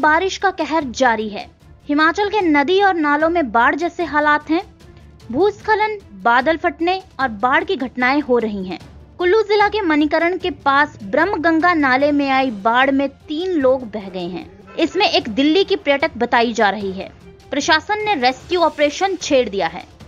बारिश का कहर जारी है। हिमाचल के नदी और नालों में बाढ़ जैसे हालात हैं। भूस्खलन, बादल फटने और बाढ़ की घटनाएं हो रही हैं। कुल्लू जिला के मणिकरण के पास ब्रह्मगंगा नाले में आई बाढ़ में 3 लोग बह गए हैं। इसमें एक दिल्ली की पर्यटक बताई जा रही है। प्रशासन ने रेस्क्यू ऑपरेशन छेड़ दिया है।